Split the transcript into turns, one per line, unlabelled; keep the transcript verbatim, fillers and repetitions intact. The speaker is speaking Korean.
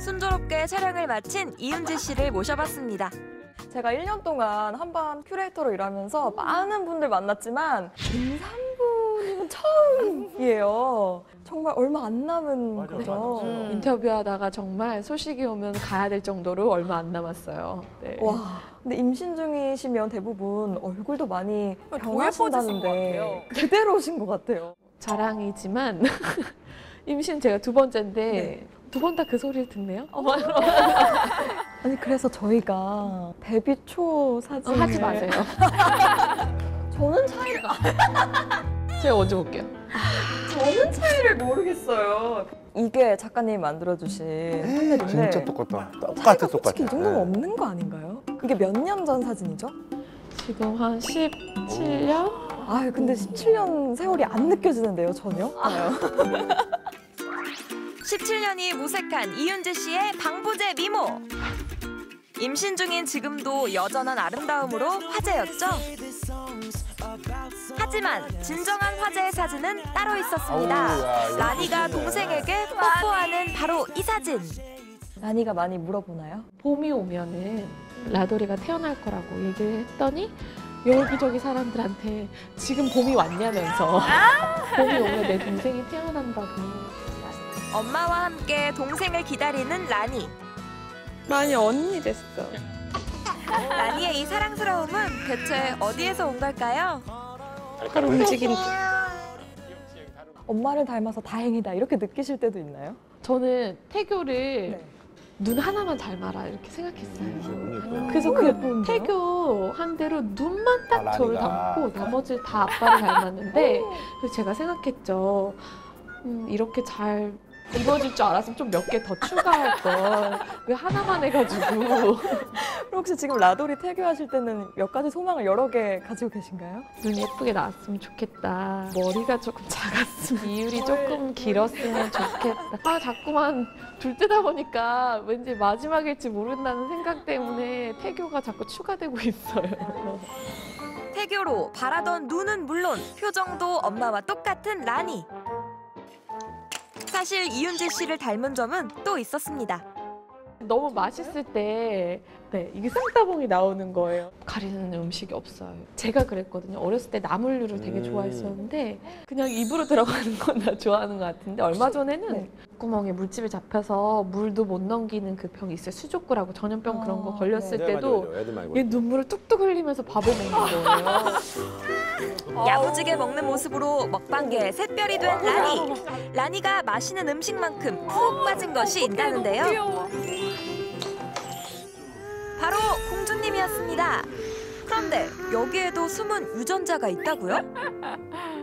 순조롭게 촬영을 마친 이은지 씨를 모셔봤습니다.
제가 일 년 동안 한밤 큐레이터로 일하면서 많은 분들 만났지만 임산부님은 처음이에요. 정말 얼마 안 남은
맞아,
거죠.
맞아.
음, 인터뷰하다가 정말 소식이 오면 가야 될 정도로 얼마 안 남았어요. 네.
와, 근데 임신 중이시면 대부분 얼굴도 많이
더
변하신다는데
예뻐지신 것 같아요.
그대로신 것 같아요.
자랑이지만 임신 제가 두 번째인데
네.
두 번 다 그 소리를 듣네요.
아니 그래서 저희가 데뷔 초 사진
어, 하지 마세요.
저는 차이를
제가 먼저 볼게요.
저는 차이를 모르겠어요. 이게 작가님이 만들어주신 판넬인데
진짜 똑같다. 똑같아,
차이가
똑같아.
솔직히 이 정도는
네.
없는 거 아닌가요? 이게 몇 년 전 사진이죠?
지금 한 십칠 년?
아 근데 십칠 년 세월이 안 느껴지는데요, 전혀?
십칠 년이 무색한 이은지 씨의 방부제 미모. 임신 중인 지금도 여전한 아름다움으로 화제였죠. 하지만 진정한 화제의 사진은 따로 있었습니다.
아우, 야, 이거
라니가
좋네.
동생에게 뽀뽀하는 바로 이 사진.
라니가 많이 물어보나요?
봄이 오면은 라돌이가 태어날 거라고 얘기를 했더니 여기저기 사람들한테 지금 봄이 왔냐면서 봄이 오면 내 동생이 태어난다고.
엄마와 함께 동생을 기다리는 라니.
많이 언니 됐어.
라니의 이 사랑스러움은 대체 어디에서 온 걸까요?
바로 움직임.
엄마를 닮아서 다행이다 이렇게 느끼실 때도 있나요?
저는 태교를
네.
눈 하나만 닮아라 이렇게 생각했어요.
그러니까.
그래서
너무
그
예쁜데요?
태교 한 대로 눈만 딱
아,
저를
라니가.
닮고 나머지 다 아빠를 닮았는데 그래서 제가 생각했죠. 음, 이렇게 잘 이루어질 줄 알았으면 좀 몇 개 더 추가할 걸. 왜 하나만 해가지고.
그럼 혹시 지금 라돌이 태교하실 때는 몇 가지 소망을 여러 개 가지고 계신가요?
눈 예쁘게 나왔으면 좋겠다. 머리가 조금 작았으면 이율이 조금 길었으면 좋겠다. 아 자꾸만 둘 뜨다 보니까 왠지 마지막일지 모른다는 생각 때문에 태교가 자꾸 추가되고 있어요.
태교로 바라던 눈은 물론 표정도 엄마와 똑같은 라니. 사실 이은지 씨를 닮은 점은 또 있었습니다.
너무 맛있을 때 네, 이게 쌍따봉이 나오는 거예요. 가리는 음식이 없어요. 제가 그랬거든요. 어렸을 때 나물류를 되게
음.
좋아했었는데 그냥 입으로 들어가는 건 다 좋아하는 것 같은데 얼마 전에는
네.
구멍에 물집이 잡혀서 물도 못 넘기는 그 병이 있어요. 수족구라고 전염병 그런 거
아,
걸렸을
네,
때도
맞아, 맞아. 애들 많이
얘 눈물을 뚝뚝 흘리면서 밥을 먹는 거예요.
야무지게 먹는 모습으로 먹방계의 샛별이 된 라니. 라니가 마시는 음식만큼 푹 빠진 것이 있다는데요. 바로 공주님이었습니다. 그런데 여기에도 숨은 유전자가 있다고요?